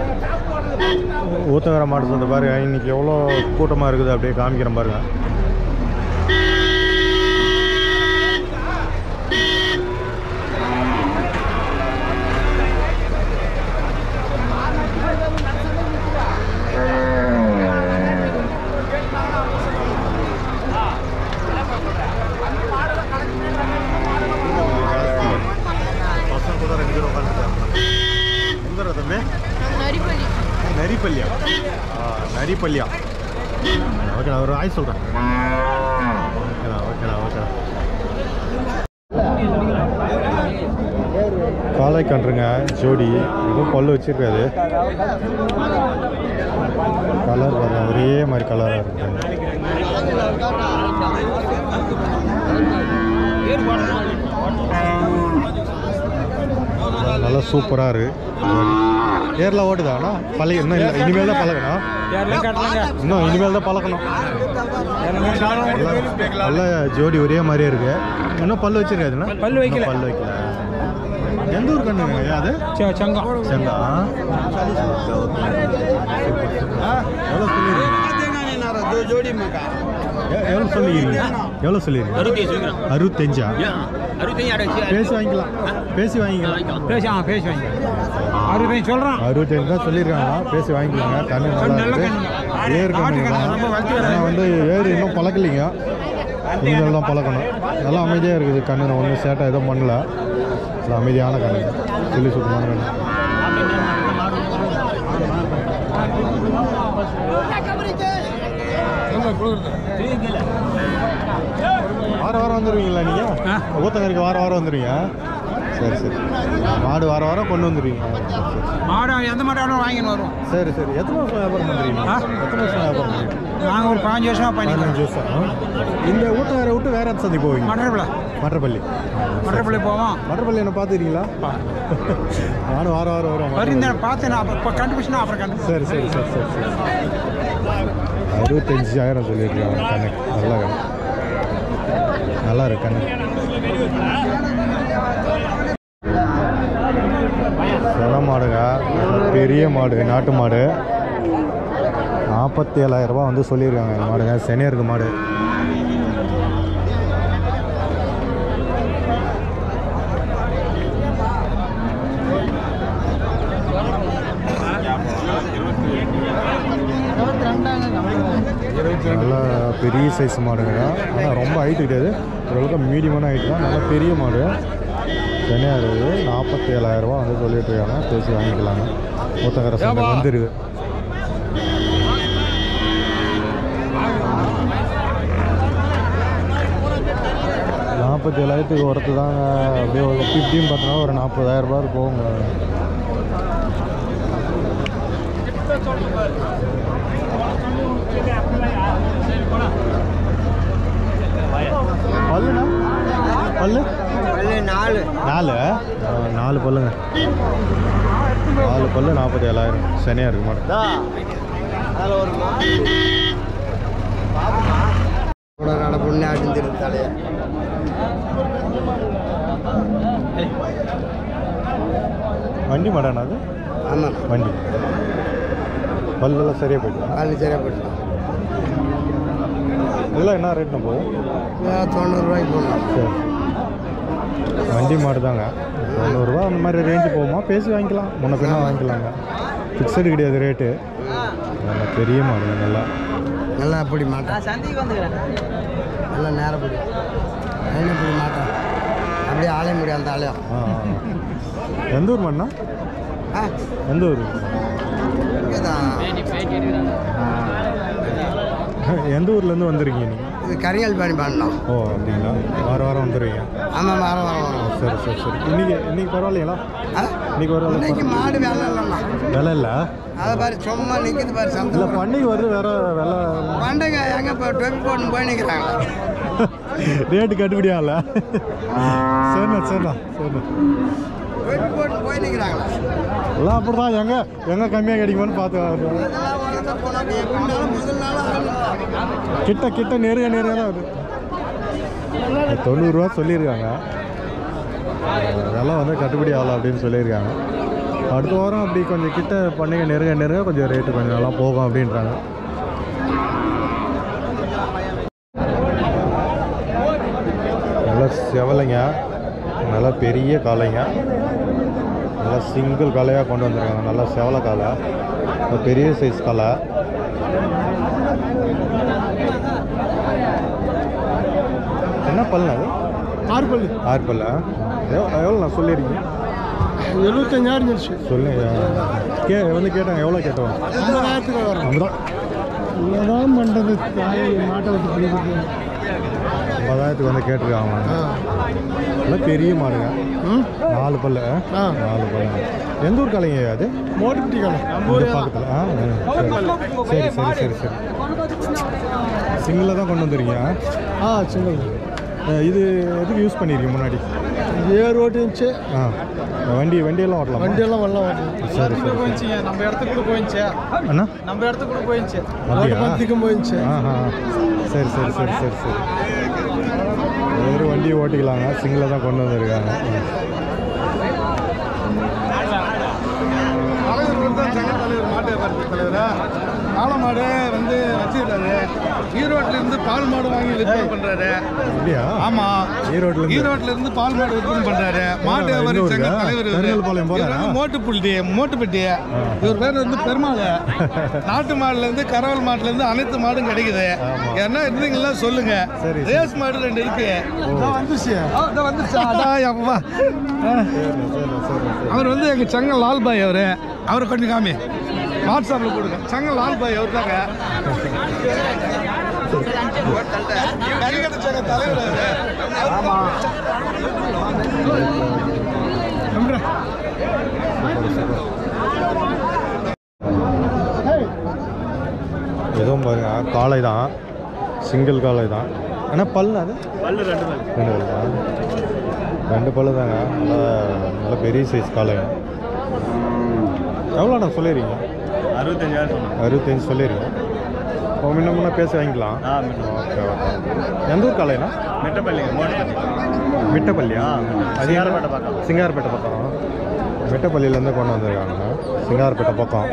ஊத்தங்கரை மாட்டு சந்தை பாருங்க, இன்னைக்கு எவ்வளோ கூட்டமாக இருக்குது அப்படியே காமிக்கிறேன் பாருங்க. நரிப்பள்ளியா? நரிப்பள்ளியா? ஓகேண்ணா, ஒரு ஆய் சொல்கிறேன். ஓகேண்ணா ஓகேண்ணா ஓகேண்ணா. காளை கன்றுங்க ஜோடி, இதுவும் பல்லு வச்சிருக்காது. கலர் பாருங்க, ஒரே மாதிரி கலராக இருக்கு. நல்லா சூப்பராக இருக்குது. ஏர்லாம் ஓட்டுதாண்ணா? பழகி இன்னும் இல்லை, இனிமேல் தான் பழகணும். இன்னும் இனிமேல் தான் பழக்கணும். நல்ல ஜோடி ஒரே மாதிரியே இருக்கு. இன்னும் பல்லு வச்சிருக்காதுண்ணா? பல்லு வைக்கல. பல்லு வைக்கல. எந்த ஊர் கண்ணுங்க அது? செங்கா. செங்கா. எவ்வளோ சொல்லிடுறீங்க? எவ்வளோ சொல்லிக்கிறீங்க? எவ்வளோ சொல்லிடுறீங்க? 65. பேசி வாங்கிக்கலாம். பேசி வாங்கிக்கலாம். பேசி வாங்கிக்கலாம். 65 சொல்கிறோம். 65 தான் சொல்லியிருக்காங்க. பேசி வாங்கிக்கலாங்க. கண்ணு நல்லா இருக்குது. ஏறு கண்ணு ஆனால் வந்து ஏறு இன்னும் பழக்கலைங்க. இனிமேல் தான் பழக்கணும். நல்லா அமைதியாக இருக்குது கண்ணு. நான் ஒன்றும் சேட்டை எதுவும் பண்ணல. நல்லா அமைதியான கண்ணு, சொல்லி சுத்தமான கண்ணு. வாரம் வந்துடுவீங்களா நீங்கள்? ஊத்தங்கரைக்கு வாரம் வந்துடுவீங்க? சரி சரி. மாடு வாரம் கொண்டு வந்துடுவீங்க? மாடு எந்த மாடு வாங்கின்னு வரும். சரி சரி. எத்தனை வருஷம் வியாபாரம் பண்ணுறீங்க? எத்தனை வருஷம் வியாபாரம் பண்ணுறீங்க? நாங்கள் ஒரு 15 வருஷமாக 15 வருஷம். இந்த ஊத்தங்கரை விட்டு வேற எந்த சந்தை போவீங்க? மற்றப்பள்ளி. மற்றப்பள்ளி போவோம். மற்றப்பள்ளி என்ன பார்த்துக்கிறீங்களா? நானும் வாரம் வரும். பார்த்தேன். அப்போ கண்டுபிடிச்சுனா அப்புறம் கண்டு. சரி சரி சரி சரி சரி. 65,000 சொல்லியிருக்காங்க கண்ணுக்கு. நல்லா கண்ணு, நல்லா இருக்கு கண்ணு. சில மாடுங்க, பெரிய மாடு, நாட்டு மாடு. 47,000 ரூபா வந்து சொல்லியிருக்காங்க இந்த மாடுங்க. செனியருக்கு மாடு. நல்லா பெரிய சைஸ் மாடுங்க. ஆனால் ரொம்ப ஹைட்டு கிடையாது, ஓரளவுக்கு மீடியமான ஹைட்டு தான். நல்லா பெரிய மாடு தனியாக இருக்குது. 47,000 ரூபா வந்து சொல்லிட்டு இருக்காங்க. பேசி வாங்கிக்கலாங்க. ஊத்தங்கரை சந்தை வந்துருக்கு. $47,000 ஒருத்து தாங்க. அப்படியே ஒரு 15 பார்த்தோன்னா ஒரு 40,000 ரூபா இருக்குங்க. பல்லுண்ணா? பல்லு 4 பல்லுங்க. 4 பல்லு 47,000. சனியாக இருக்கு மாடு. வண்டி மாடாண்ணா அது? ஆமாம், வண்டி. பல்லெல்லாம் சரியாக போயிட்டு. பல்லு சரியாக போயிட்டு. இதெல்லாம் என்ன ரேட்னா போகும்? 90 ரூபாய்க்கு போகணும். சரி. வண்டி மாடு தாங்க. 90 ரூபா அந்த மாதிரி ரேஞ்சு போகுமா? பேசி வாங்கிக்கலாம், முன்ன பின்னா வாங்கிக்கலாங்க. ஃபிக்ஸடு கிடையாது ரேட்டு. நல்லா பெரிய மாடு. நல்லா அப்படி மாட்டேன். சந்தைக்கு வந்துக்கிறேன். நல்லா நேரப்படி அப்படி மாட்டேன். அப்படியே ஆலய முடியும் அந்த ஆலயம். எந்த ஊர் மாடுண்ணா? எந்த ஊர்? எந்த ஊர்லேருந்து வந்துருக்கீங்க நீங்கள்? இது கரியால் பாணி பாடலாம். ஓ அப்படிங்களா? வாரம் வந்துடுவீங்க? ஆமாம், வாரம் வரும். சரி சரி சரி. இன்னைக்கு பரவாயில்லைங்களா? இன்னைக்கு பரவாயில்ல. இன்னைக்கு மாடு வேலை இல்லைண்ணா. வேலை இல்லை? அதை பாரு சும்மா நிற்கிது பாரு. சந்தை இல்லை, பண்டிகை வருது வேற வேலை. பண்டிகை எங்கே இப்போ டொப்பி போட்டு போய் நிற்கிறாங்க. ரேட்டு கட்டுப்படியாகல. சரிண்ணா சரிண்ணா சரிண்ணா. டொப்பி போட்டு போய் நிற்கிறாங்களா? எல்லாம் அப்படி தான். எங்கே கம்மியாக கிடைக்குமான்னு பார்த்து கிட்ட நேருக தான் அது. 90 ரூபா சொல்லியிருக்காங்க. விலை வந்து கட்டுப்படி ஆகலாம் அப்படின்னு சொல்லியிருக்காங்க. அடுத்த வாரம் அப்படி கொஞ்சம் கிட்ட பண்டிகை நெருங்க கொஞ்சம் ரேட்டு கொஞ்சம் நல்லா போகும் அப்படின்றாங்க. நல்லா செவலைங்க, நல்லா பெரிய காளைங்க, நல்லா சிங்கிள் காளையாக கொண்டு வந்துருக்காங்க. நல்லா செவலை காளை, பெரிய சைஸ் காளை. என்ன பல்லு அது? 6 பல்லு. 6 பல்லா? எவ்வளோ நான் சொல்லியிருக்கீங்க? 75,000 சொல்லு. வந்து கேட்டாங்க, எவ்வளோ கேட்டோம்? 50,000 வரும். அதுதான் என்னதான் பண்ணுறது, மாட்டை விட்டு பிடிக்கிறது. 50,000 வந்து கேட்டிருக்காங்க. எல்லாம் பெரிய மாடுங்க, 4 பல்லு. 4 பல்லு. எந்த ஊர் காலைங்க அது? மோட்டுப்பட்டி காலை பக்கத்தில். சரி சரி சரி சரி. சிங்கிளில் தான் கொண்டு வந்துருக்கீங்க? சிங்கிள். இது எதுக்கு யூஸ் பண்ணியிருக்கீங்க முன்னாடி? ஏர் ஓட்டிச்சு. வண்டியெல்லாம் ஓட்டலாம்? வண்டியெல்லாம் வரலாம் ஓட்டலாம். சரி சரி. போயிடுச்சுங்க, நம்ம இடத்துக்கு கூட போயிடுச்சு. அண்ணா நம்ம இடத்துக்கு கூட போயிடுச்சு. அப்படியா? போயிடுச்சு. சரி சரி சரி சரி சரி. வேறு வண்டியை ஓட்டிக்கலாங்க, சிங்கிளில் தான் கொண்டு வந்துருக்காங்க. காளை மாடு வந்து வச்சுக்கிட்டாரு. ஈரோட்டில் இருந்து பால் மாடு வாங்கி விற்பனை பண்றாரு. அப்படியா? ஆமா, ஈரோட்டில் இருந்து பால் மாடு விற்பனை பண்றாரு. மாட்டு வியாபாரி சங்க தலைவர் மோட்டுப்பட்டி. இவர் பேர் வந்து பெருமாள். நாட்டு மாடுல இருந்து கரவல் மாட்டுல இருந்து அனைத்து மாடும் கிடைக்குது. என்ன இருந்தீங்களா சொல்லுங்க. ரேஸ் மாடு 2 இருக்கு. அவர் வந்து எங்க சங்க லால்பாய். அவரை கொஞ்சம் காமி வாட்ஸ்அப்பில் கொடுங்க. சங்க லால்பாய் அவர் தாங்க. தலைவர். எதுவும் பாருங்க, காளை தான், சிங்கிள் காளை தான். ஆனால் பல்லு அது? பல்லு 2 பல்லு தான். 2 பல்லு தாங்க. நல்லா பெரிய சைஸ் காளை. எவ்வளோ நான் சொல்லிடுறீங்க? 65 சொல்லிடுறீங்க. முன்ன பேச வாங்கிக்கலாம். Okay okay. எந்த ஊர் காளைனா? மிட்டப்பள்ளியா? சிங்காரப்பேட்டை பக்கம். மிட்டப்பள்ளியிலேருந்து கொண்டு வந்துருக்காங்க, சிங்காரப்பேட்டை பக்கம்.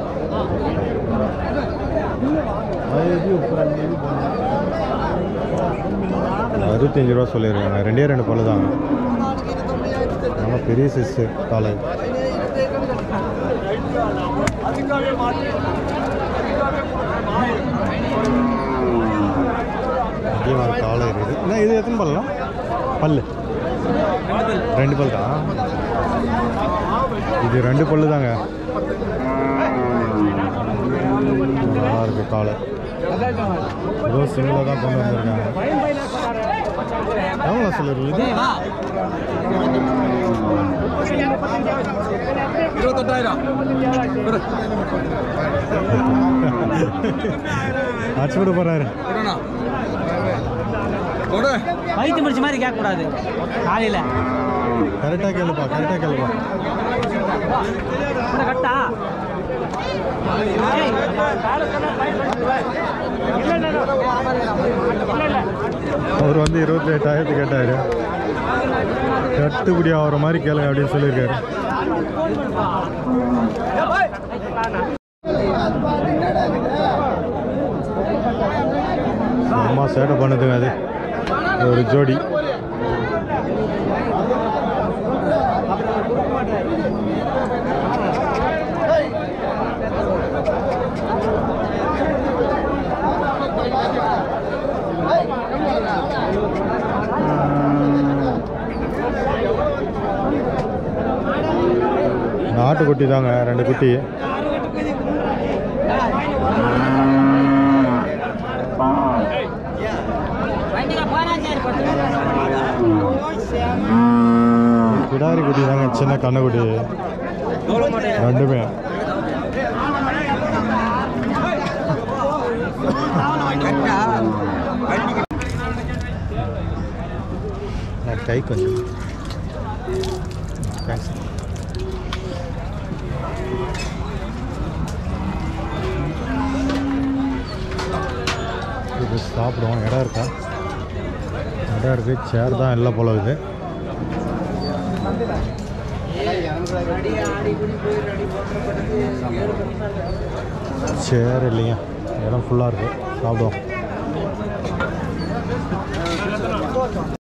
65 ரூபா சொல்லியிருக்காங்க. 2 பல்லு தாங்க. நல்லா பெரிய சைஸு காளை. காளை இருக்குது. என்ன இது எத்தனை பல்லாம்? பல்லு 2 பல் தான். இது 2 பல்லு தாங்க. நல்லா இருக்கு காளை. ஏதோ சிங்கிளாக தான் கொண்டு வந்திருக்காங்க. எவ்வளோ சொல்லிருக்கு இது? 28,000. அச்சு விட போறாரு. வயிற்று முடிச்ச மாதிரி கேட்கக்கூடாது காலையில். கரெக்டாக கேளுப்பா, கரெக்டாக கேளுப்பா. கரெக்டா? அவர் வந்து 28,000 கேட்டார். கட்டுப்படி ஆகிற மாதிரி கேளுங்க அப்படின்னு சொல்லியிருக்காரு. அம்மா சேட்டை பண்ணுதுங்க. அது ஒரு ஜோடி. நாட்டுக்குட்டி தாங்க, 2 குட்டி. கிடாரி குட்டி தாங்க, சின்ன கண்ணுக்குட்டி 2மே. கை கொஞ்சம் இது சாப்பிடுவோம். இடம் இருக்கா? இடம் இருக்குது. சேர் தான் எல்லாம் போல இது. சரி இல்லைங்க, இடம் ஃபுல்லாக இருக்குது, சாப்பிடுவோம்.